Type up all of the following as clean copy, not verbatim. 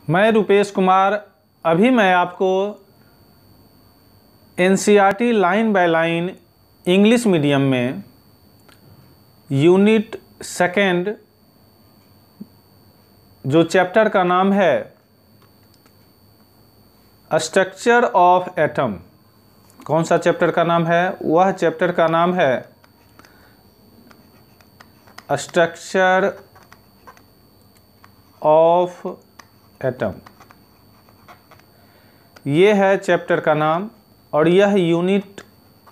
मैं रुपेश कुमार। अभी मैं आपको NCERT line by line English medium में यूनिट सेकेंड जो चैप्टर का नाम है स्ट्रक्चर ऑफ एटम, कौन सा चैप्टर का नाम है? वह चैप्टर का नाम है स्ट्रक्चर ऑफ एटम। ये है चैप्टर का नाम और यह यूनिट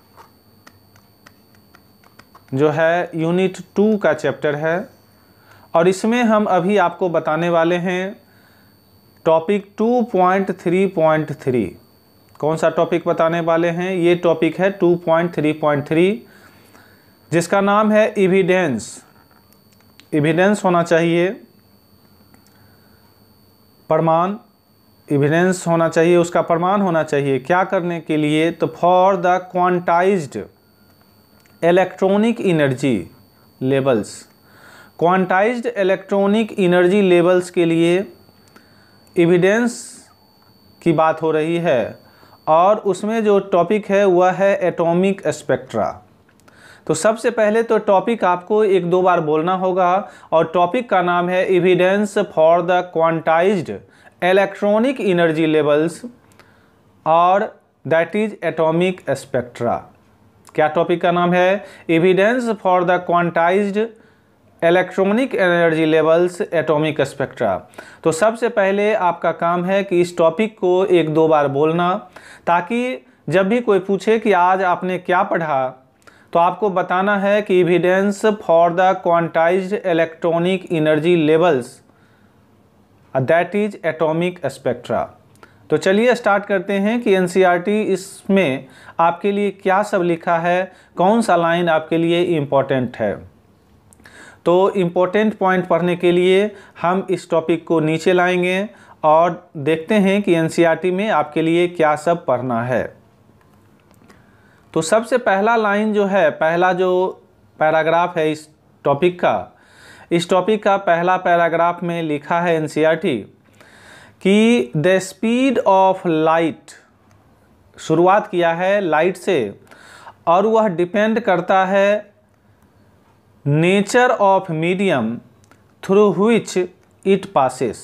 जो है यूनिट 2 का चैप्टर है और इसमें हम अभी आपको बताने वाले हैं टॉपिक 2.3.3। कौन सा टॉपिक बताने वाले हैं? ये टॉपिक है 2.3.3 जिसका नाम है एविडेंस। एविडेंस होना चाहिए, प्रमाण। एविडेंस होना चाहिए, उसका प्रमाण होना चाहिए। क्या करने के लिए? तो for the quantised electronic energy levels. Quantised electronic energy levels के लिए एविडेंस की बात हो रही है और उसमें जो टॉपिक है वह है एटॉमिक स्पेक्ट्रा। तो सबसे पहले तो टॉपिक आपको 1-2 बार बोलना होगा और टॉपिक का नाम है evidence for the quantised electronic energy levels और दैट इज एटॉमिक स्पेक्ट्रा। क्या टॉपिक का नाम है? Evidence for the quantised electronic energy levels atomic spectra. तो सबसे पहले आपका काम है कि इस टॉपिक को 1-2 बार बोलना, ताकि जब भी कोई पूछे कि आज आपने क्या पढ़ा तो आपको बताना है कि evidence for the quantised electronic energy levels that is atomic spectra. तो चलिए स्टार्ट करते हैं कि एनसीईआरटी इसमें आपके लिए क्या सब लिखा है, कौन सा लाइन आपके लिए इम्पोर्टेंट है। तो इम्पोर्टेंट पॉइंट पढ़ने के लिए हम इस टॉपिक को नीचे लाएंगे और देखते हैं कि एनसीईआरटी में आपके लिए क्या सब पढ़ना है। तो सबसे पहला लाइन जो है, पहला जो पैराग्राफ है इस टॉपिक का पहला पैराग्राफ में लिखा है एनसीईआरटी कि द स्पीड ऑफ लाइट, शुरुआत किया है लाइट से और वह डिपेंड करता है nature of medium through which it passes.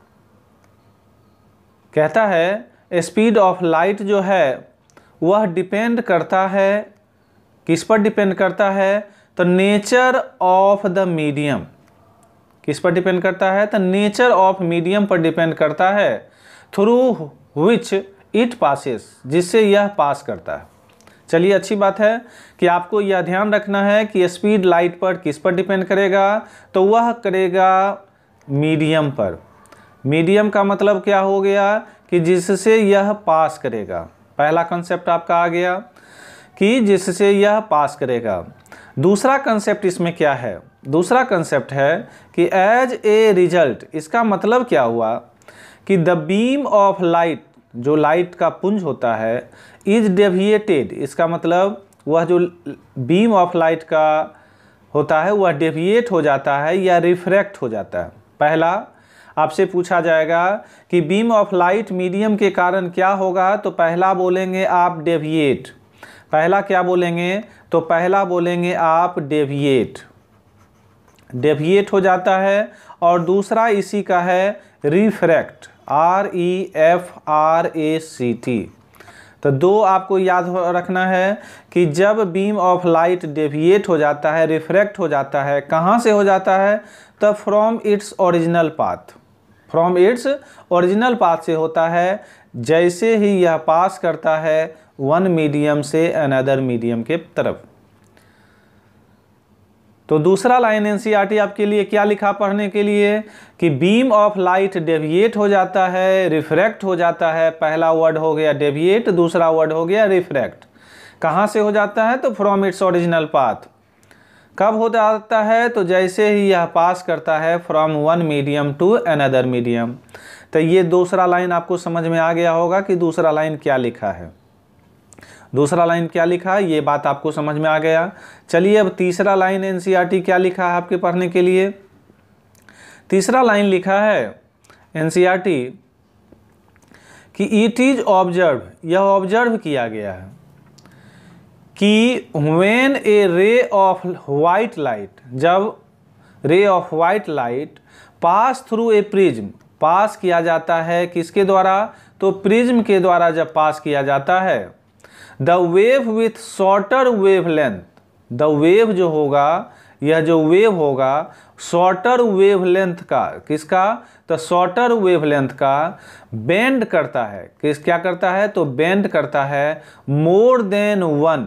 कहता है स्पीड ऑफ लाइट जो है वह डिपेंड करता है, किस पर डिपेंड करता है? तो नेचर ऑफ द मीडियम। किस पर डिपेंड करता है? तो नेचर ऑफ मीडियम पर डिपेंड करता है थ्रू व्हिच इट पासेस, जिससे यह पास करता है। चलिए, अच्छी बात है कि आपको यह ध्यान रखना है कि स्पीड लाइट पर किस पर डिपेंड करेगा? तो वह करेगा मीडियम पर। मीडियम का मतलब क्या हो गया? कि जिससे यह पास करेगा। पहला कंसेप्ट आपका आ गया कि जिससे यह पास करेगा। दूसरा कंसेप्ट इसमें क्या है? दूसरा कंसेप्ट है कि एज ए रिजल्ट। इसका मतलब क्या हुआ कि द बीम ऑफ लाइट, जो लाइट का पुंज होता है, इज डेविएटेड। इसका मतलब वह जो बीम ऑफ लाइट का होता है वह डेविएट हो जाता है या रिफ्रैक्ट हो जाता है। पहला आपसे पूछा जाएगा कि बीम ऑफ लाइट मीडियम के कारण क्या होगा, तो पहला बोलेंगे आप डेविएट। पहला क्या बोलेंगे? तो पहला बोलेंगे आप डेविएट। डेविएट हो जाता है। और दूसरा इसी का है रिफ्रैक्ट, REFRACT। तो 2 आपको याद रखना है कि जब बीम ऑफ लाइट डेविएट हो जाता है, रिफ्रैक्ट हो जाता है, कहाँ से हो जाता है? तो from its original path. From its original path से होता है, जैसे ही यह पास करता है वन मीडियम से अनदर मीडियम के तरफ। तो दूसरा लाइन एनसीईआरटी आपके लिए क्या लिखा पढ़ने के लिए कि बीम ऑफ लाइट डेविएट हो जाता है, रिफ्रैक्ट हो जाता है। पहला वर्ड हो गया डेविएट, दूसरा वर्ड हो गया रिफ्रैक्ट। कहाँ से हो जाता है? तो फ्रॉम इट्स ओरिजिनल पाथ। कब हो जाता है? तो जैसे ही यह पास करता है from one medium to another medium. तो ये दूसरा लाइन आपको समझ में आ गया होगा कि दूसरा लाइन क्या लिखा है। दूसरा लाइन क्या लिखा है ये बात आपको समझ में आ गया। चलिए अब तीसरा लाइन एनसीईआरटी क्या लिखा है आपके पढ़ने के लिए। तीसरा लाइन लिखा है एनसीईआरटी कि इट इज ऑब्जर्व, यह ऑब्जर्व किया गया है कि when A ray of white light, जब ray of white light pass through a prism, pass किया जाता है किसके द्वारा, तो प्रिज्म के द्वारा जब पास किया जाता है, the wave with shorter wavelength, the wave जो होगा, यह जो वेव होगा शॉर्टर वेवलेंथ का, किसका, तो शॉर्टर वेवलेंथ का बेंड करता है, क्या करता है, तो बेंड करता है more than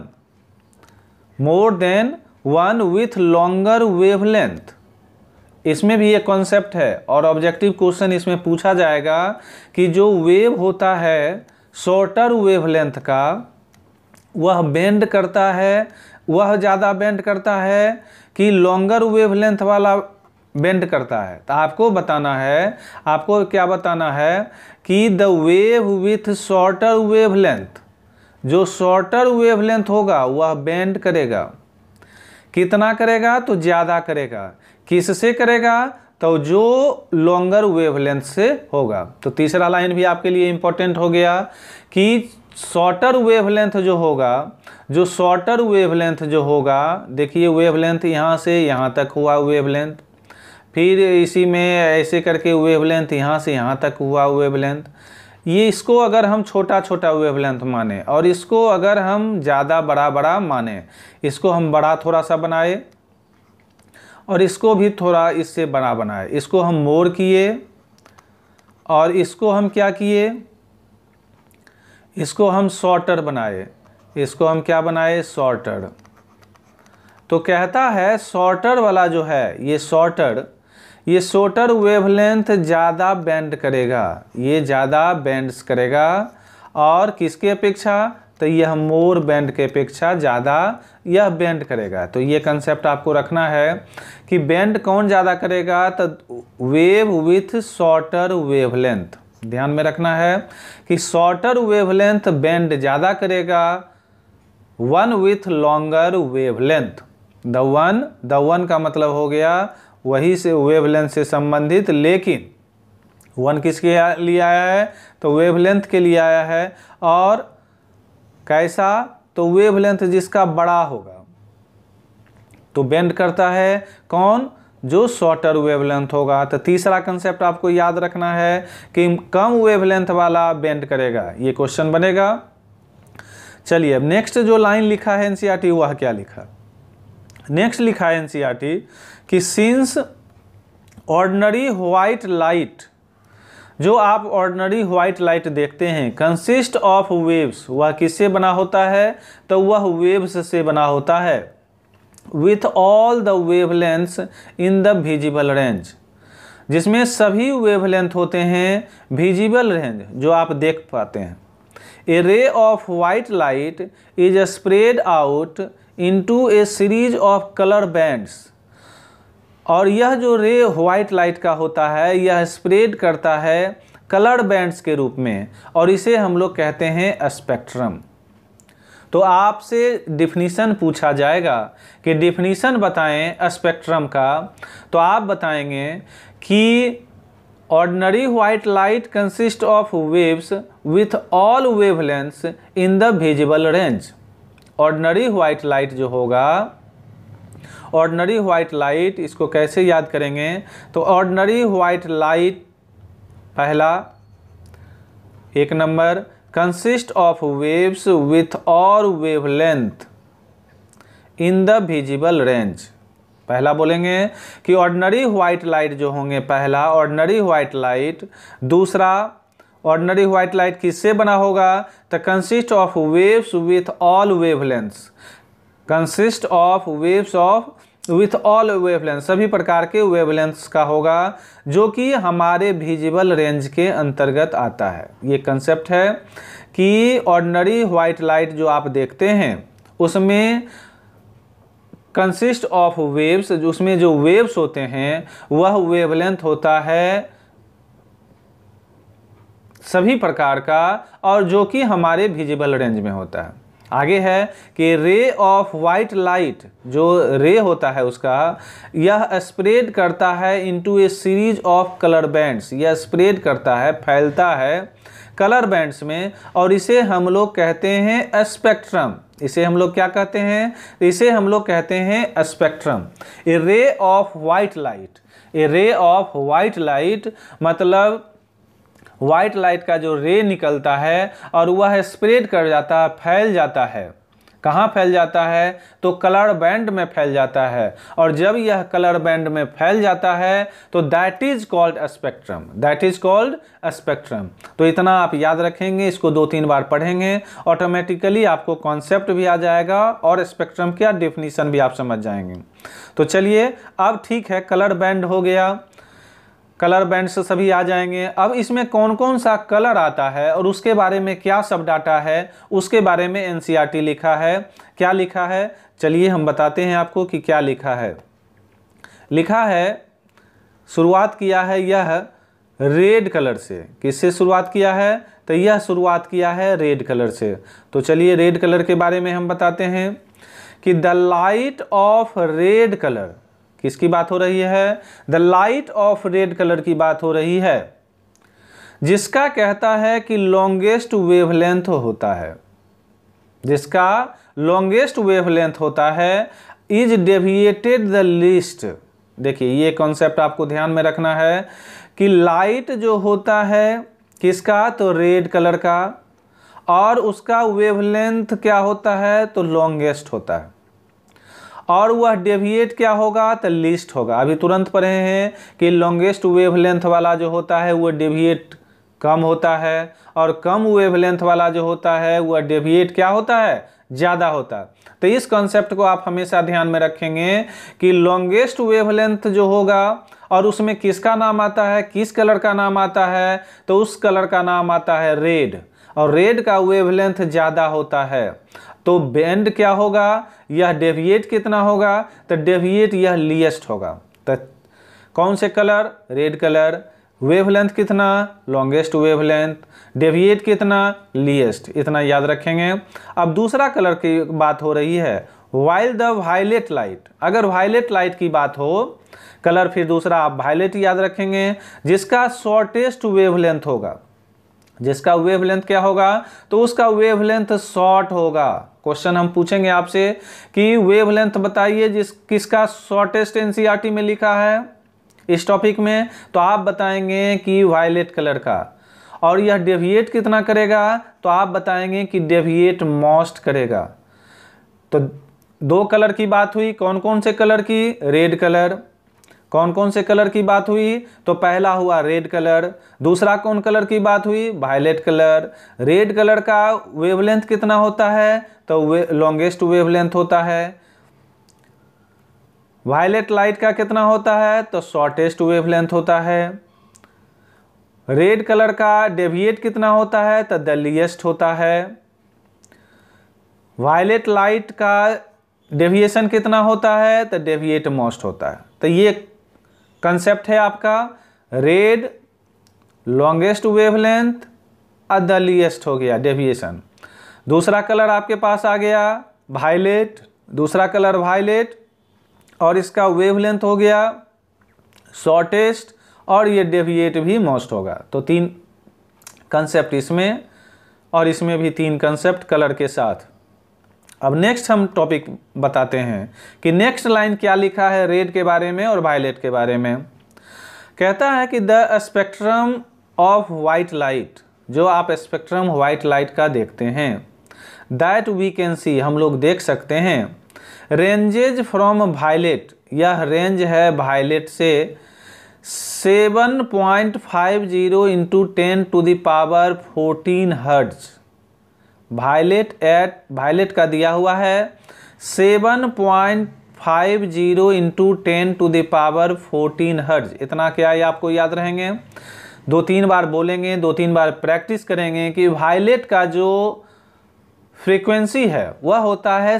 one with longer wavelength. इसमें भी एक कॉन्सेप्ट है और ऑब्जेक्टिव क्वेश्चन इसमें पूछा जाएगा कि जो वेव होता है शॉर्टर वेवलेंथ का, वह बेंड करता है, वह ज़्यादा बेंड करता है कि लॉन्गर वेवलेंथ वाला बेंड करता है। तो आपको बताना है, आपको क्या बताना है कि the wave with shorter wavelength, जो शॉर्टर वेवलेंथ होगा वह बेंड करेगा, कितना करेगा, तो ज़्यादा करेगा, किससे करेगा, तो जो लॉन्गर वेवलेंथ से होगा। तो तीसरा लाइन भी आपके लिए इंपॉर्टेंट हो गया कि शॉर्टर वेवलेंथ जो होगा, जो शॉर्टर वेवलेंथ जो होगा, देखिए वेवलेंथ यहाँ से यहाँ तक हुआ वेवलेंथ, फिर इसी में ऐसे करके वेवलेंथ यहाँ से यहाँ तक हुआ वेवलेंथ, ये इसको अगर हम छोटा छोटा वेवलेंथ माने और इसको अगर हम ज़्यादा बड़ा माने, इसको हम बड़ा थोड़ा सा बनाए और इसको भी थोड़ा इससे बड़ा बनाए, इसको हम मोर किए और इसको हम क्या किए, इसको हम शॉर्टर बनाए, इसको हम क्या बनाए, शॉर्टर। तो कहता है शॉर्टर वाला जो है ये शॉर्टर वेवलेंथ ज़्यादा बेंड करेगा, ये ज़्यादा बेंड्स करेगा और किसके अपेक्षा, तो यह मोर बेंड के अपेक्षा ज़्यादा यह बेंड करेगा। तो ये कंसेप्ट आपको रखना है कि बेंड कौन ज़्यादा करेगा, तो वेव विथ शॉर्टर वेवलेंथ, ध्यान में रखना है कि शॉर्टर वेवलेंथ बेंड ज़्यादा करेगा one with longer wavelength. The one का मतलब हो गया वही से वेवलेंथ से संबंधित, लेकिन वन किसके लिए आया है, तो वेवलेंथ के लिए आया है और कैसा, तो वेवलेंथ जिसका बड़ा होगा तो बेंड करता है कौन, जो शॉर्टर वेवलेंथ होगा। तो तीसरा कंसेप्ट आपको याद रखना है कि कम वेवलेंथ वाला बेंड करेगा, ये क्वेश्चन बनेगा। चलिए अब नेक्स्ट जो लाइन लिखा है एनसीईआरटी, वह क्या लिखा, नेक्स्ट लिखा है एनसीईआरटी कि सिंस ऑर्डिनरी व्हाइट लाइट, जो आप ऑर्डिनरी व्हाइट लाइट देखते हैं, कंसिस्ट ऑफ वेव्स, वह किससे बना होता है, तो वह वेव्स से बना होता है, with all the wavelengths in the visible range, जिसमें सभी वेवलेंथ होते हैं विजिबल रेंज, जो आप देख पाते हैं। A ray of white light is spread out into a series of colour bands, और यह जो रे वाइट लाइट का होता है यह स्प्रेड करता है कलर बैंड्स के रूप में, और इसे हम लोग कहते हैं स्पेक्ट्रम। तो आपसे डिफिनीशन पूछा जाएगा कि डिफिनीशन बताएं स्पेक्ट्रम का, तो आप बताएंगे कि ordinary white light consist of waves with all wavelengths in the visible range. Ordinary white light जो होगा, ऑर्डिनरी व्हाइट लाइट, इसको कैसे याद करेंगे, तो ऑर्डिनरी व्हाइट लाइट पहला, एक number, consist of waves with all wavelength in the visible range. पहला बोलेंगे कि ऑर्डिनरी व्हाइट लाइट जो होंगे, पहला ऑर्डिनरी व्हाइट लाइट, दूसरा ऑर्डिनरी व्हाइट लाइट किससे बना होगा, तो consist of waves with all wavelengths, consist of waves of with all wavelength, सभी प्रकार के वेवलेंथ्स का होगा, जो कि हमारे विजिबल रेंज के अंतर्गत आता है। ये कंसेप्ट है कि ऑर्डिनरी व्हाइट लाइट जो आप देखते हैं उसमें कंसिस्ट ऑफ वेव्स, उसमें जो वेव्स होते हैं वह वेवलेंथ होता है सभी प्रकार का, और जो कि हमारे विजिबल रेंज में होता है। आगे है कि रे ऑफ वाइट लाइट, जो रे होता है उसका, यह स्प्रेड करता है into a series of colour bands, यह स्प्रेड करता है, फैलता है कलर बैंड्स में, और इसे हम लोग कहते हैं स्पेक्ट्रम। इसे हम लोग क्या कहते हैं? इसे हम लोग कहते हैं spectrum. A ray of white light, a ray of white light मतलब वाइट लाइट का जो रे निकलता है और वह स्प्रेड कर जाता है, फैल जाता है। कहाँ फैल जाता है? तो कलर बैंड में फैल जाता है, और जब यह कलर बैंड में फैल जाता है तो that is called spectrum, that is called spectrum. तो इतना आप याद रखेंगे, इसको 2-3 बार पढ़ेंगे, ऑटोमेटिकली आपको कॉन्सेप्ट भी आ जाएगा और स्पेक्ट्रम का डेफिनीशन भी आप समझ जाएंगे। तो चलिए, अब ठीक है, कलर बैंड हो गया, कलर बैंड से सभी आ जाएंगे। अब इसमें कौन कौन सा कलर आता है और उसके बारे में क्या सब डाटा है, उसके बारे में एनसीईआरटी लिखा है। क्या लिखा है? चलिए हम बताते हैं आपको कि क्या लिखा है। लिखा है, शुरुआत किया है यह रेड कलर से। किससे शुरुआत किया है? तो यह शुरुआत किया है रेड कलर से। तो चलिए रेड कलर के बारे में हम बताते हैं कि the light of red colour, किसकी बात हो रही है? The light of red colour की बात हो रही है, जिसका कहता है कि लॉन्गेस्ट वेवलेंथ होता है, जिसका लॉन्गेस्ट वेवलेंथ होता है, इज डेविएटेड द लीस्ट। देखिए ये कॉन्सेप्ट आपको ध्यान में रखना है कि लाइट जो होता है किसका? तो रेड कलर का, और उसका वेवलेंथ क्या होता है? तो लॉन्गेस्ट होता है, और वह डेविएट क्या होगा? तो लीस्ट होगा। अभी तुरंत पढ़े हैं कि लॉन्गेस्ट वेवलेंथ वाला जो होता है वो डेविएट कम होता है, और कम वेवलेंथ वाला जो होता है वह डेविएट क्या होता है? ज़्यादा होता है। तो इस कॉन्सेप्ट को आप हमेशा ध्यान में रखेंगे कि लॉन्गेस्ट वेवलेंथ जो होगा, और उसमें किसका नाम आता है, किस कलर का नाम आता है? तो उस कलर का नाम आता है रेड, और रेड का वेवलेंथ ज़्यादा होता है। तो बैंड क्या होगा? यह डेविएट कितना होगा? तो डेविएट यह लीस्ट होगा। तो कौन से कलर? Red colour. वेवलेंथ कितना? Longest wavelength. डेविएट कितना? लीस्ट। इतना याद रखेंगे। अब दूसरा कलर की बात हो रही है, वाइल द वायलेट लाइट। अगर वायलेट लाइट की बात हो, कलर फिर दूसरा आप वायलेट याद रखेंगे, जिसका शॉर्टेस्ट वेवलेंथ होगा। जिसका वेवलेंथ क्या होगा? तो उसका वेवलेंथ शॉर्ट होगा। क्वेश्चन हम पूछेंगे आपसे कि वेवलेंथ बताइए किसका शॉर्टेस्ट एनसीईआरटी में लिखा है इस टॉपिक में, तो आप बताएंगे कि वायलेट कलर का। और यह डेविएट कितना करेगा? तो आप बताएंगे कि डेविएट मोस्ट करेगा। तो 2 कलर की बात हुई, कौन कौन से कलर की? Red colour. कौन कौन से कलर की बात हुई? तो पहला हुआ रेड कलर। दूसरा कौन कलर की बात हुई? Violet colour. रेड कलर का वेवलेंथ कितना होता है? तो लॉन्गेस्ट वेवलेंथ होता है। वायलेट लाइट का कितना होता है? तो शॉर्टेस्ट वेवलेंथ होता है। रेड कलर का डेविएट कितना होता है? तो द लीस्ट होता है। वायलेट लाइट का डेविएशन कितना होता है? तो डेविएट मोस्ट होता है। तो ये कंसेप्ट है आपका, red, longest wavelength, the least हो गया डेविएशन। दूसरा कलर आपके पास आ गया वायलेट, दूसरा कलर वायलेट, और इसका वेवलेंथ हो गया शॉर्टेस्ट, और ये डेविएट भी मोस्ट होगा। तो 3 कंसेप्ट इसमें, और इसमें भी 3 कंसेप्ट कलर के साथ। अब नेक्स्ट हम टॉपिक बताते हैं कि नेक्स्ट लाइन क्या लिखा है रेड के बारे में और वायलेट के बारे में। कहता है कि the spectrum of white light, जो आप स्पेक्ट्रम वाइट लाइट का देखते हैं, दैट वी कैन सी, हम लोग देख सकते हैं, रेंजेज फ्रॉम वायलेट, यह रेंज है वायलेट से 7.50 इंटू 10⁻14 हर्ट्ज। वायलेट का दिया हुआ है 7.50 इंटू 10⁻14 हर्ट्ज। इतना क्या है आपको याद रहेंगे, 2-3 बार बोलेंगे, 2-3 बार प्रैक्टिस करेंगे कि वायलेट का जो फ्रीक्वेंसी है वह होता है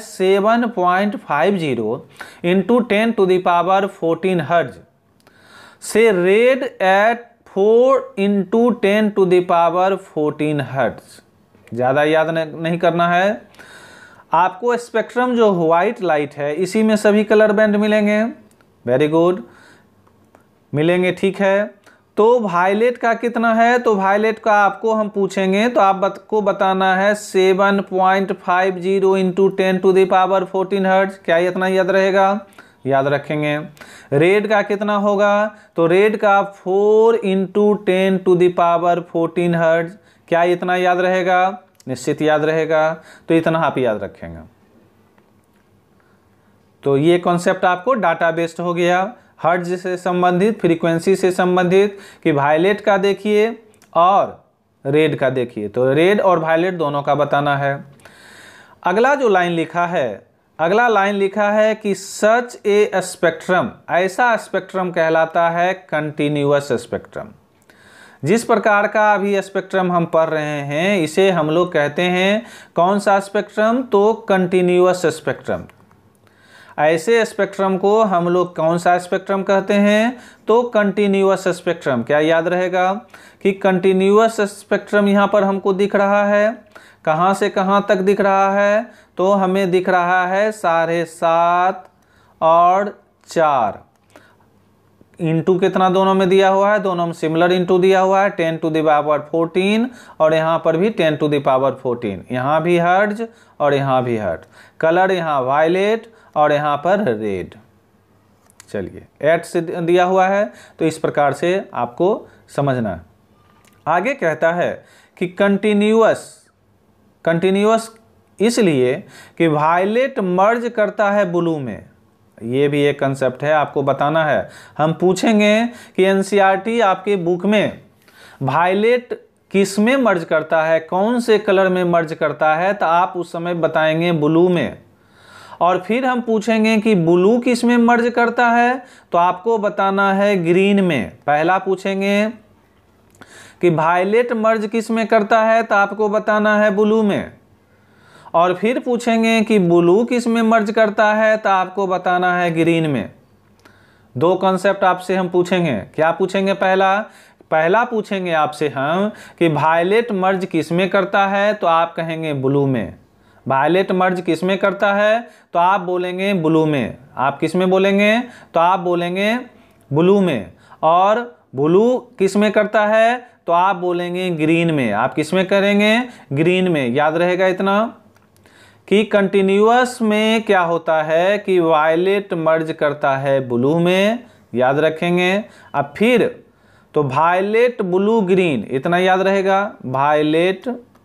7.50 इंटू 10⁻14 हर्ट्ज से रेड एट 4 इंटू 10⁻14 हर्ट्ज। ज़्यादा याद नहीं करना है। आपको स्पेक्ट्रम जो व्हाइट लाइट है इसी में सभी कलर बैंड मिलेंगे, वेरी गुड, मिलेंगे, ठीक है। तो वायलेट का कितना है, तो वायलेट का आपको हम पूछेंगे तो आपको बताना है 7.50 इंटू 10⁻14 हर्ट्ज। क्या इतना याद रहेगा, याद रखेंगे। रेड का कितना होगा, तो रेड का 4 इंटू 10⁻14 हर्ट्ज। क्या इतना याद रहेगा, निश्चित याद रहेगा, तो इतना आप याद रखेंगे। तो ये कॉन्सेप्ट आपको डाटा बेस्ड हो गया, हर्ट्ज से संबंधित, फ्रीक्वेंसी से संबंधित, कि वायलेट का देखिए और रेड का देखिए, तो रेड और वायलेट दोनों का बताना है। अगला जो लाइन लिखा है, अगला लाइन लिखा है कि सच ए स्पेक्ट्रम, ऐसा स्पेक्ट्रम कहलाता है कंटिन्यूअस स्पेक्ट्रम। जिस प्रकार का अभी स्पेक्ट्रम हम पढ़ रहे हैं इसे हम लोग कहते हैं कौन सा स्पेक्ट्रम, तो कंटिन्यूअस स्पेक्ट्रम। ऐसे स्पेक्ट्रम को हम लोग कौन सा स्पेक्ट्रम कहते हैं, तो कंटिन्यूअस स्पेक्ट्रम। क्या याद रहेगा कि कंटिन्यूअस स्पेक्ट्रम यहाँ पर हमको दिख रहा है, कहाँ से कहाँ तक दिख रहा है, तो हमें दिख रहा है 7.5 और 4 इंटू कितना दोनों में दिया हुआ है, दोनों में सिमिलर इंटू दिया हुआ है 10⁻14 और यहाँ पर भी 10⁻14, यहाँ भी हर्ट्ज और यहाँ भी हर्ट्ज। कलर यहाँ वायलेट और यहाँ पर रेड। चलिए 8 से दिया हुआ है, तो इस प्रकार से आपको समझना है। आगे कहता है कि कंटिन्यूअस इसलिए कि वायलेट मर्ज करता है ब्लू में। ये भी एक कंसेप्ट है, आपको बताना है। हम पूछेंगे कि एनसीईआरटी आपके बुक में वायलेट किस में मर्ज करता है, कौन से कलर में मर्ज करता है, तो आप उस समय बताएंगे ब्लू में। और फिर हम पूछेंगे कि ब्लू किस में मर्ज करता है, तो आपको बताना है ग्रीन में। पहला पूछेंगे कि वायलेट मर्ज किस में करता है, तो आपको बताना है ब्लू में। और फिर पूछेंगे कि ब्लू किस में मर्ज करता है, तो आपको बताना है ग्रीन में। दो कॉन्सेप्ट आपसे हम पूछेंगे। क्या पूछेंगे, पहला पूछेंगे आपसे हम कि वायलेट मर्ज किस में करता है, तो आप कहेंगे ब्लू में। वायलेट मर्ज किस में करता है, तो आप बोलेंगे ब्लू में। आप किस में बोलेंगे, तो आप बोलेंगे ब्लू में। और ब्लू किस में करता है, तो आप बोलेंगे ग्रीन में। आप किस में करेंगे, ग्रीन में। याद रहेगा इतना कि कंटिन्यूअस में क्या होता है कि वायलेट मर्ज करता है ब्लू में, याद रखेंगे। अब फिर तो वायलेट ब्लू ग्रीन, इतना याद रहेगा। वायलेट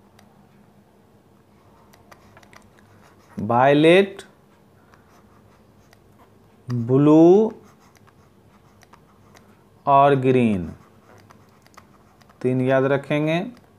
ब्लू और ग्रीन, 3 याद रखेंगे।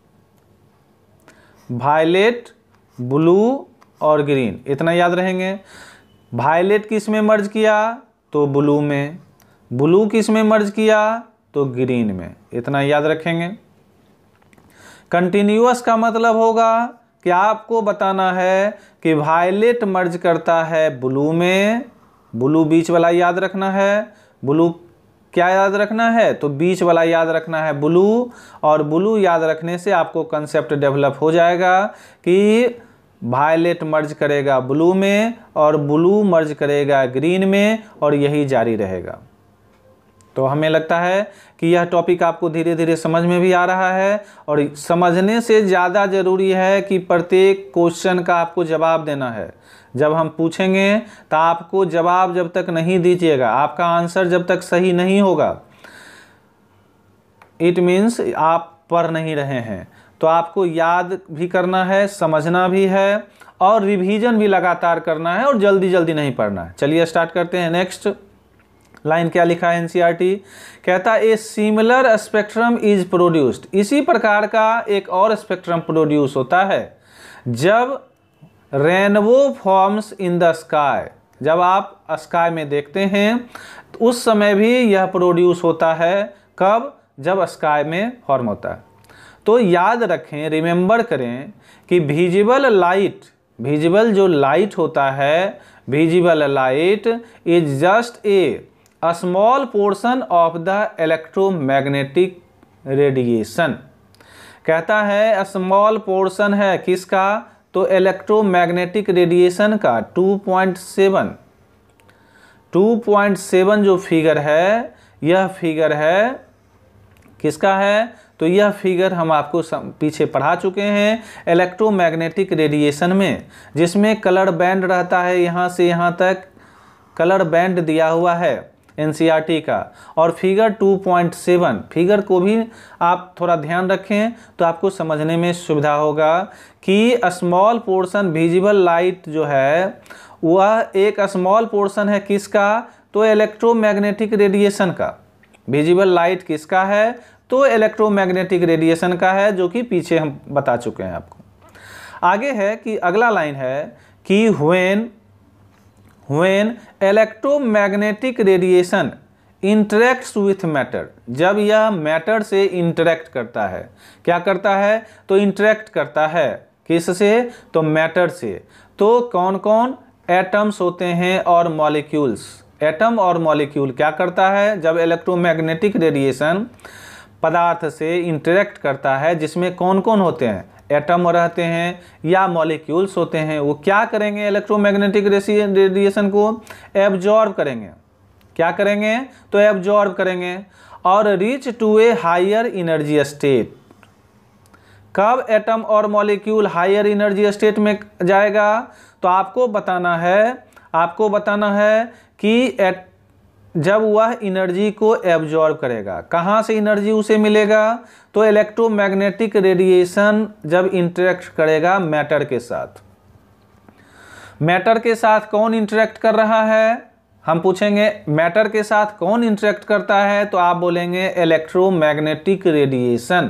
वायलेट ब्लू और ग्रीन, इतना याद रहेंगे। वायलेट किस में मर्ज किया, तो ब्लू में। ब्लू किस में मर्ज किया, तो ग्रीन में, इतना याद रखेंगे। कंटिन्यूअस का मतलब होगा कि आपको बताना है कि वायलेट मर्ज करता है ब्लू में। ब्लू बीच वाला याद रखना है। ब्लू क्या याद रखना है, तो बीच वाला याद रखना है ब्लू। और ब्लू याद रखने से आपको कंसेप्ट डेवलप हो जाएगा कि वायलेट मर्ज करेगा ब्लू में और ब्लू मर्ज करेगा ग्रीन में, और यही जारी रहेगा। तो हमें लगता है कि यह टॉपिक आपको धीरे धीरे समझ में भी आ रहा है। और समझने से ज़्यादा ज़रूरी है कि प्रत्येक क्वेश्चन का आपको जवाब देना है। जब हम पूछेंगे तो आपको जवाब जब तक नहीं दीजिएगा, आपका आंसर जब तक सही नहीं होगा, इट मीन्स आप पढ़ नहीं रहे हैं। तो आपको याद भी करना है, समझना भी है, और रिवीजन भी लगातार करना है, और जल्दी जल्दी नहीं पढ़ना है। चलिए स्टार्ट करते हैं। नेक्स्ट लाइन क्या लिखा है एनसीईआरटी, कहता है a similar spectrum is produced. इसी प्रकार का एक और स्पेक्ट्रम प्रोड्यूस होता है जब rainbow forms in the sky. जब आप स्काई में देखते हैं तो उस समय भी यह प्रोड्यूस होता है। कब, जब स्काई में फॉर्म होता है। तो याद रखें, रिमेंबर करें कि विजिबल जो लाइट होता है, visible light is just a small portion of the electromagnetic radiation. कहता है स्मॉल पोर्शन है किसका, तो इलेक्ट्रोमैग्नेटिक रेडिएशन का 2.7 जो फिगर है, यह फिगर है किसका है? तो यह फिगर हम आपको पीछे पढ़ा चुके हैं इलेक्ट्रोमैग्नेटिक रेडिएशन में, जिसमें कलर बैंड रहता है, यहाँ से यहाँ तक कलर बैंड दिया हुआ है एनसीईआरटी का। और फिगर 2.7 फिगर को भी आप थोड़ा ध्यान रखें तो आपको समझने में सुविधा होगा कि स्मॉल पोर्शन विजिबल लाइट जो है वह एक स्मॉल पोर्शन है किसका? तो इलेक्ट्रोमैग्नेटिक रेडिएशन का। विजिबल लाइट किसका है? तो इलेक्ट्रोमैग्नेटिक रेडिएशन का है, जो कि पीछे हम बता चुके हैं आपको। आगे है कि अगला लाइन है कि when electromagnetic radiation interacts with matter, जब यह मैटर से इंटरेक्ट करता है, क्या करता है? तो इंटरेक्ट करता है किससे? तो मैटर से। तो कौन कौन एटम्स होते हैं और मॉलिक्यूल्स? एटम और मॉलिक्यूल क्या करता है जब इलेक्ट्रोमैग्नेटिक रेडिएशन पदार्थ से इंटरेक्ट करता है, जिसमें कौन कौन होते हैं? एटम रहते हैं या मॉलिक्यूल्स होते हैं। वो क्या करेंगे? इलेक्ट्रोमैग्नेटिक रेडिएशन को एब्जॉर्ब करेंगे। क्या करेंगे? तो एब्जॉर्ब करेंगे और reach to a higher energy state. कब एटम और मॉलिक्यूल हायर एनर्जी स्टेट में जाएगा? तो आपको बताना है कि जब वह एनर्जी को एब्जॉर्ब करेगा। कहाँ से एनर्जी उसे मिलेगा? तो इलेक्ट्रोमैग्नेटिक रेडिएशन जब इंटरेक्ट करेगा मैटर के साथ। मैटर के साथ कौन इंटरेक्ट कर रहा है? हम पूछेंगे मैटर के साथ कौन इंटरेक्ट करता है, तो आप बोलेंगे इलेक्ट्रोमैग्नेटिक रेडिएशन।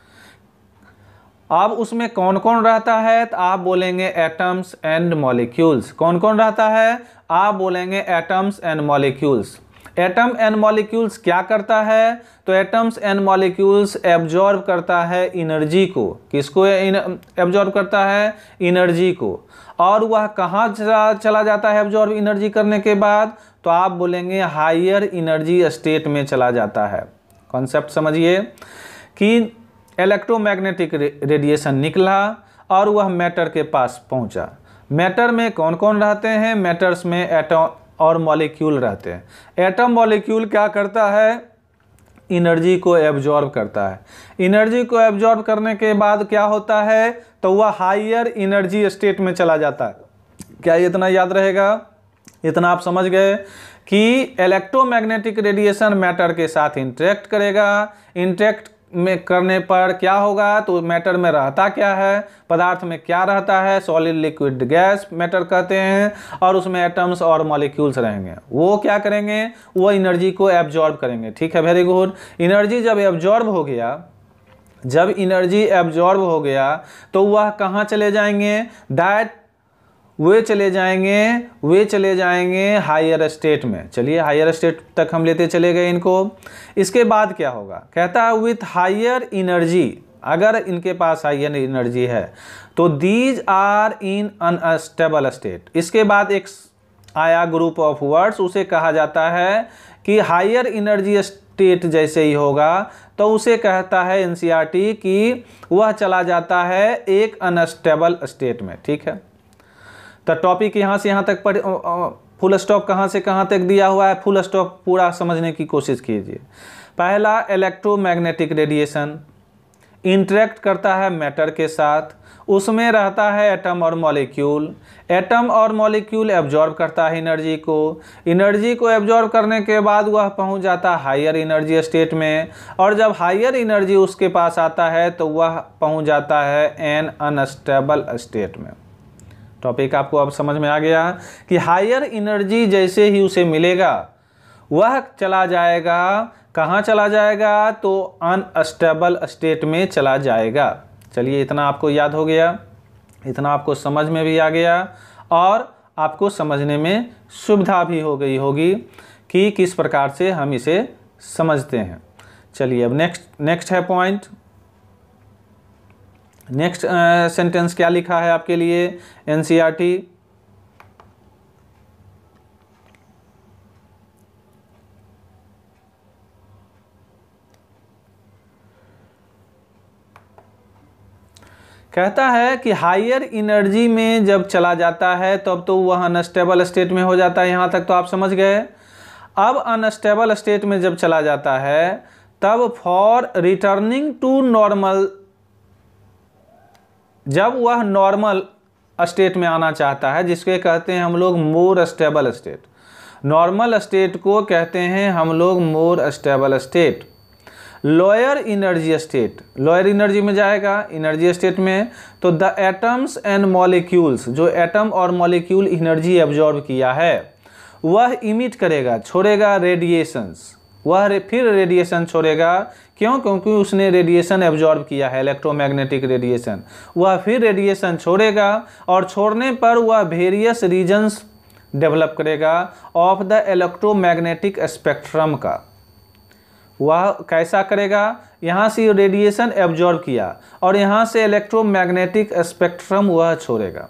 अब उसमें कौन कौन रहता है? तो आप बोलेंगे एटम्स एंड मॉलिक्यूल्स। कौन कौन रहता है? आप बोलेंगे atoms and molecules. Atom and molecules क्या करता है? तो एटम्स एंड मॉलिक्यूल्स एब्जॉर्ब करता है एनर्जी को। किसको एब्जॉर्ब करता है? एनर्जी को। और वह कहाँ चला जाता है एब्जॉर्ब एनर्जी करने के बाद? तो आप बोलेंगे हायर एनर्जी स्टेट में चला जाता है। कॉन्सेप्ट समझिए कि इलेक्ट्रोमैग्नेटिक रेडिएशन निकला और वह मैटर के पास पहुंचा। मैटर में कौन कौन रहते हैं? मैटर्स में एटम और मॉलिक्यूल रहते हैं। एटम मॉलिक्यूल क्या करता है? एनर्जी को एब्जॉर्ब करता है। एनर्जी को एब्जॉर्ब करने के बाद क्या होता है? तो वह हायर एनर्जी स्टेट में चला जाता है। क्या इतना याद रहेगा? इतना आप समझ गए कि इलेक्ट्रोमैग्नेटिक रेडिएशन मैटर के साथ इंटरेक्ट करेगा। इंटरेक्ट में करने पर क्या होगा? तो मैटर में रहता क्या है? पदार्थ में क्या रहता है? सॉलिड लिक्विड गैस मैटर कहते हैं। और उसमें एटम्स और मॉलिक्यूल्स रहेंगे। वो क्या करेंगे? वो एनर्जी को एब्जॉर्ब करेंगे। ठीक है, वेरी गुड। एनर्जी जब एब्जॉर्ब हो गया तो वह कहाँ चले जाएंगे? वे चले जाएंगे हायर स्टेट में। चलिए हायर स्टेट तक हम लेते चले गए इनको। इसके बाद क्या होगा? कहता है विथ हायर एनर्जी, अगर इनके पास हायर एनर्जी है तो these are in unstable state. इसके बाद एक आया ग्रुप ऑफ वर्ड्स, उसे कहा जाता है कि हायर एनर्जी स्टेट जैसे ही होगा तो उसे कहता है एनसीईआरटी कि वह चला जाता है एक अनस्टेबल स्टेट में। ठीक है, तो टॉपिक यहाँ से यहाँ तक फुल स्टॉप कहाँ से कहाँ तक दिया हुआ है, फुल स्टॉप पूरा समझने की कोशिश कीजिए। पहला, इलेक्ट्रोमैग्नेटिक रेडिएशन इंटरेक्ट करता है मैटर के साथ, उसमें रहता है एटम और मॉलिक्यूल। एटम और मॉलिक्यूल एब्जॉर्ब करता है एनर्जी को एब्जॉर्ब करने के बाद वह पहुंच जाता है हायर एनर्जी स्टेट में। और जब हायर एनर्जी उसके पास आता है तो वह पहुंच जाता है एन अनस्टेबल स्टेट में। टॉपिक आपको अब समझ में आ गया कि हायर एनर्जी जैसे ही उसे मिलेगा वह चला जाएगा, कहाँ चला जाएगा? तो अनस्टेबल स्टेट में चला जाएगा। चलिए इतना आपको याद हो गया, इतना आपको समझ में भी आ गया और आपको समझने में सुविधा भी हो गई होगी कि किस प्रकार से हम इसे समझते हैं। चलिए अब नेक्स्ट है पॉइंट। नेक्स्ट सेंटेंस क्या लिखा है आपके लिए एनसीईआरटी? कहता है कि हायर एनर्जी में जब चला जाता है तब तो वह अनस्टेबल स्टेट में हो जाता है। यहाँ तक तो आप समझ गए। अब अनस्टेबल स्टेट में जब चला जाता है तब फॉर रिटर्निंग टू नॉर्मल, जब वह नॉर्मल स्टेट में आना चाहता है, जिसके कहते हैं हम लोग more stable state. Normal state को कहते हैं हम लोग more stable state. Lower energy state, lower energy में जाएगा एनर्जी स्टेट में, तो द एटम्स एंड मॉलिक्यूल्स, जो एटम और मॉलिक्यूल एनर्जी एब्जॉर्ब किया है वह इमिट करेगा, छोड़ेगा रेडिएशंस, वह फिर रेडिएशन छोड़ेगा। क्यों? क्योंकि उसने रेडिएशन एब्जॉर्ब किया है, इलेक्ट्रोमैग्नेटिक रेडिएशन। वह फिर रेडिएशन छोड़ेगा और छोड़ने पर वह वेरियस रीजन्स डेवलप करेगा ऑफ द इलेक्ट्रोमैग्नेटिक स्पेक्ट्रम का। वह कैसा करेगा? यहाँ से रेडिएशन एब्जॉर्ब किया और यहाँ से इलेक्ट्रोमैग्नेटिक स्पेक्ट्रम वह छोड़ेगा।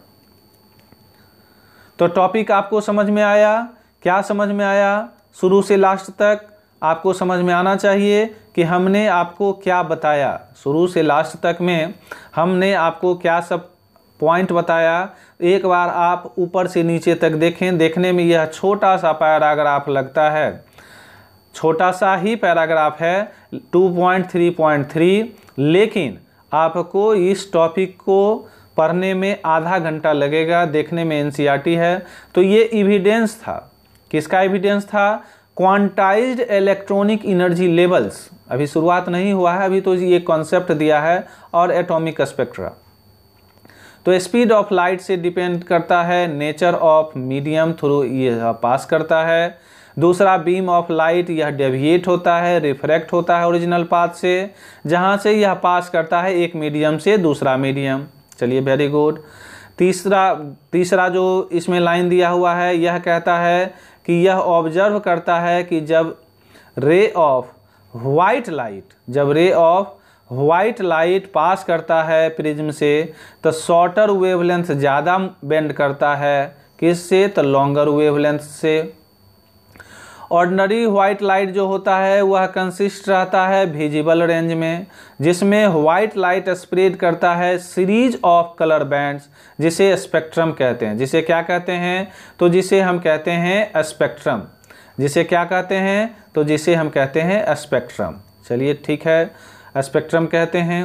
तो टॉपिक आपको समझ में आया? क्या समझ में आया? शुरू से लास्ट तक आपको समझ में आना चाहिए कि हमने आपको क्या बताया। शुरू से लास्ट तक में हमने आपको क्या सब पॉइंट बताया। एक बार आप ऊपर से नीचे तक देखें। देखने में यह छोटा सा पैराग्राफ लगता है, छोटा सा ही पैराग्राफ है 2.3.3, लेकिन आपको इस टॉपिक को पढ़ने में आधा घंटा लगेगा। देखने में एनसीईआरटी है। तो ये एविडेंस था, किसका एविडेंस था? Quantised electronic energy levels. अभी शुरुआत नहीं हुआ है, अभी तो ये कॉन्सेप्ट दिया है, और एटॉमिक स्पेक्ट्रा। तो स्पीड ऑफ लाइट से डिपेंड करता है, नेचर ऑफ मीडियम थ्रू यह पास करता है। दूसरा, बीम ऑफ लाइट, यह डेविएट होता है, रिफ्रैक्ट होता है ओरिजिनल पाथ से, जहाँ से यह पास करता है एक मीडियम से दूसरा मीडियम। चलिए, वेरी गुड। तीसरा जो इसमें लाइन दिया हुआ है, यह कहता है कि यह ऑब्जर्व करता है कि जब रे ऑफ वाइट लाइट, जब रे ऑफ वाइट लाइट पास करता है प्रिज्म से, तो शॉर्टर वेवलेंथ ज़्यादा बेंड करता है, किससे? तो लॉन्गर वेवलेंथ से। ऑर्डिनरी वाइट लाइट जो होता है वह कंसिस्ट रहता है विजिबल रेंज में, जिसमें वाइट लाइट स्प्रेड करता है सीरीज ऑफ कलर बैंड्स, जिसे स्पेक्ट्रम कहते हैं। जिसे क्या कहते हैं? तो जिसे हम कहते हैं स्पेक्ट्रम। जिसे क्या कहते हैं? तो जिसे हम कहते हैं स्पेक्ट्रम। चलिए, ठीक है, स्पेक्ट्रम कहते हैं।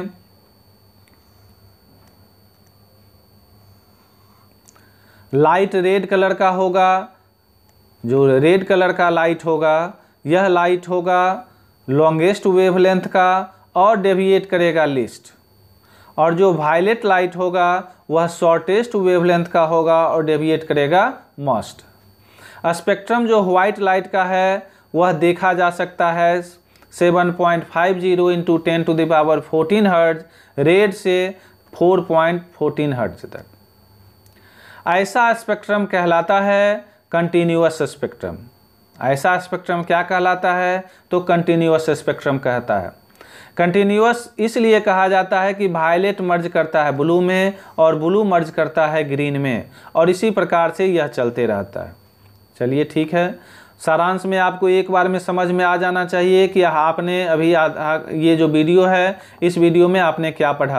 लाइट रेड कलर का होगा, जो रेड कलर का लाइट होगा यह लाइट होगा लॉन्गेस्ट वेवलेंथ का और डेविएट करेगा लीस्ट, और जो वायलेट लाइट होगा वह शॉर्टेस्ट वेवलेंथ का होगा और डेविएट करेगा मोस्ट। स्पेक्ट्रम जो वाइट लाइट का है वह देखा जा सकता है 7.50 इंटू 10⁻14 हर्ट्ज, रेड से 4.14 हर्ट्ज तक। ऐसा स्पेक्ट्रम कहलाता है कंटिन्यूअस स्पेक्ट्रम। ऐसा स्पेक्ट्रम क्या कहलाता है? तो कंटिन्यूअस स्पेक्ट्रम कहता है। कंटिन्यूअस इसलिए कहा जाता है कि वायलेट मर्ज करता है ब्लू में और ब्लू मर्ज करता है ग्रीन में, और इसी प्रकार से यह चलते रहता है। चलिए, ठीक है। सारांश में आपको एक बार में समझ में आ जाना चाहिए कि आपने अभी ये जो वीडियो है, इस वीडियो में आपने क्या पढ़ा।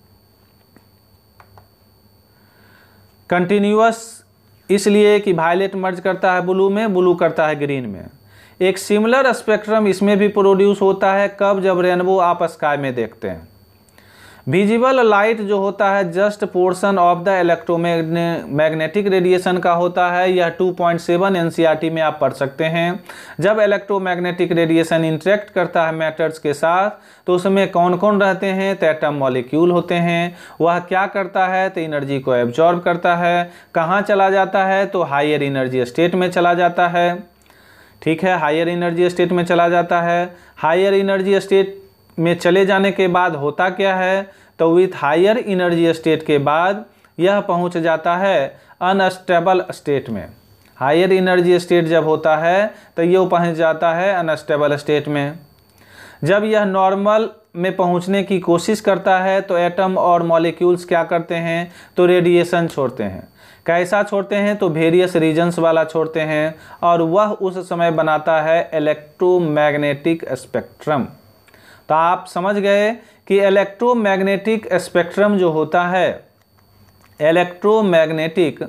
कंटिन्यूअस इसलिए कि वायलेट मर्ज करता है ब्लू में, ब्लू करता है ग्रीन में। एक सिमिलर स्पेक्ट्रम इसमें भी प्रोड्यूस होता है, कब? जब रेनबो आप स्काई में देखते हैं। विजिबल लाइट जो होता है just portion of the electromagnetic radiation का होता है। यह 2.7 एनसीईआरटी में आप पढ़ सकते हैं। जब इलेक्ट्रोमैग्नेटिक रेडिएशन इंटरेक्ट करता है मैटर्स के साथ, तो उसमें कौन कौन रहते हैं? तो एटम मॉलिक्यूल होते हैं। वह क्या करता है? तो एनर्जी को एब्जॉर्ब करता है। कहाँ चला जाता है? तो हायर एनर्जी स्टेट में चला जाता है। ठीक है, हायर एनर्जी स्टेट में चला जाता है। हायर एनर्जी स्टेट में चले जाने के बाद होता क्या है? तो विथ हायर एनर्जी स्टेट के बाद यह पहुंच जाता है अनस्टेबल स्टेट में। हायर एनर्जी स्टेट जब होता है तो ये पहुंच जाता है अनस्टेबल स्टेट में। जब यह नॉर्मल में पहुंचने की कोशिश करता है तो एटम और मॉलिक्यूल्स क्या करते हैं? तो रेडिएशन छोड़ते हैं। कैसा छोड़ते हैं? तो वेरियस रीजन्स वाला छोड़ते हैं, और वह उस समय बनाता है इलेक्ट्रोमैग्नेटिक स्पेक्ट्रम। तो आप समझ गए कि इलेक्ट्रोमैग्नेटिक स्पेक्ट्रम जो होता है, इलेक्ट्रोमैग्नेटिक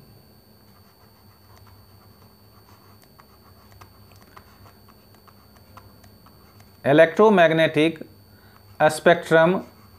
स्पेक्ट्रम,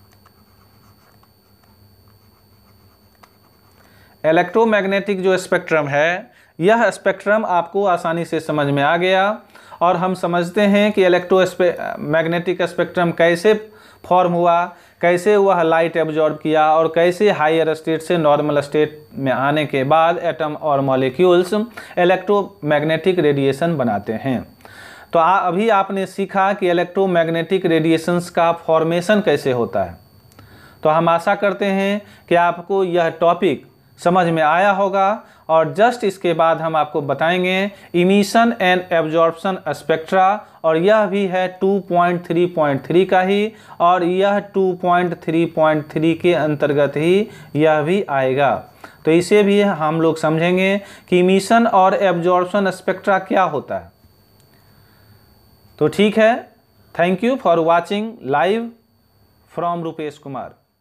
इलेक्ट्रोमैग्नेटिक जो स्पेक्ट्रम है, यह स्पेक्ट्रम आपको आसानी से समझ में आ गया। और हम समझते हैं कि मैग्नेटिक स्पेक्ट्रम कैसे फॉर्म हुआ, कैसे वह लाइट एब्जॉर्ब किया और कैसे हायर स्टेट से नॉर्मल स्टेट में आने के बाद एटम और मॉलिक्यूल्स इलेक्ट्रोमैग्नेटिक रेडिएशन बनाते हैं। तो अभी आपने सीखा कि इलेक्ट्रोमैग्नेटिक रेडिएशंस का फॉर्मेशन कैसे होता है। तो हम आशा करते हैं कि आपको यह टॉपिक समझ में आया होगा। और जस्ट इसके बाद हम आपको बताएंगे इमिशन एंड एब्जॉर्प्शन स्पेक्ट्रा, और यह भी है 2.3.3 का ही, और यह 2.3.3 के अंतर्गत ही यह भी आएगा। तो इसे भी हम लोग समझेंगे कि इमिशन और एब्जॉर्प्शन स्पेक्ट्रा क्या होता है। तो ठीक है, thank you for watching live from Rupesh Kumar.